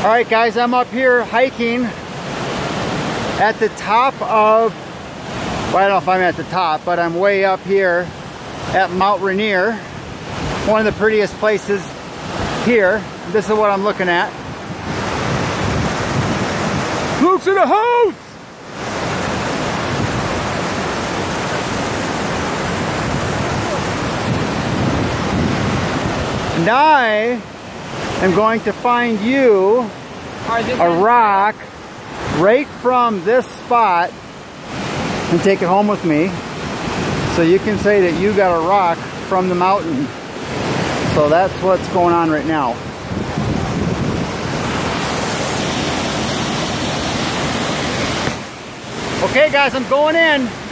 All right, guys, I'm up here hiking at the top of, well, I don't know if I'm at the top, but I'm way up here at Mount Rainier, one of the prettiest places here. This is what I'm looking at. Luke's in the house! And I am going to find you a rock right from this spot and take it home with me, so you can say that you got a rock from the mountain. So that's what's going on right now. Okay guys, I'm going in.